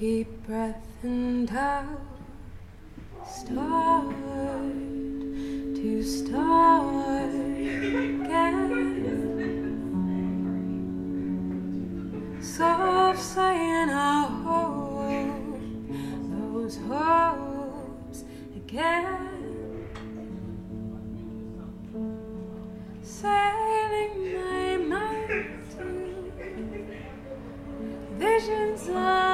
Deep breath and out. Start to start again. Soft saying I hope those hopes again. Sailing my mind to visions of